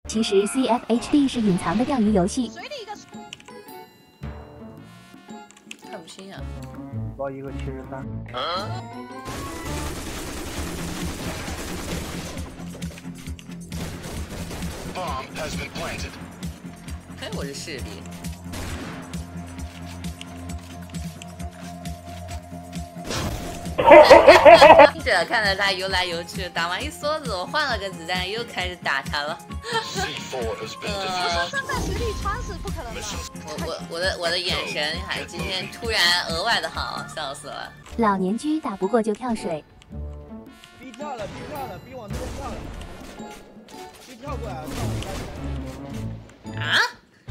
其实 CFHD 是隐藏的钓鱼游戏。 看不清啊。 包一个73。 哎，我是势力。这看着他游来游去，打完一梭子，我换了个子弹，又开始打他了。 上战实力穿是不可能的。 我的眼神还今天突然额外的好，笑死了。 老年居打不过就跳水。 逼跳了，逼往这边跳了，逼跳过来了， 啊！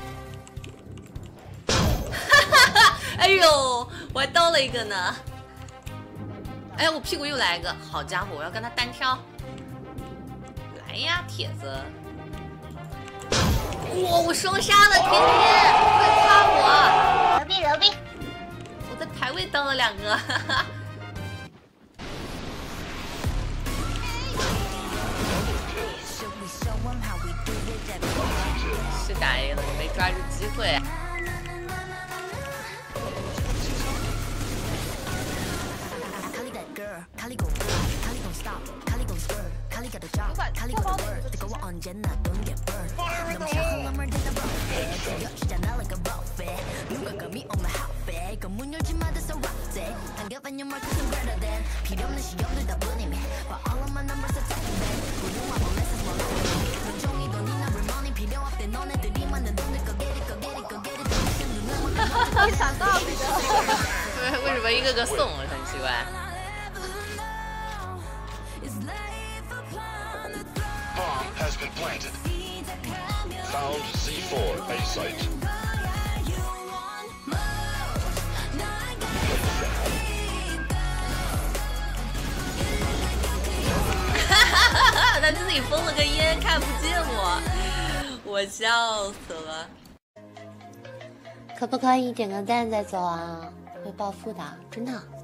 哎呦，我还刀了一个呢。哎，我屁股又来一个，好家伙，我要跟他单挑。来呀，铁子！哇，我双杀了，天天，快夸我！ 牛逼！ 我在排位刀了2个，哈哈。是打 A 了，你没抓住机会。 没想到你的。 为什么一个个送？很奇怪。 Found C4 A site. 他自己封了个烟，看不见我，我笑死了。可不可以点个赞再走啊？会暴富的，真的。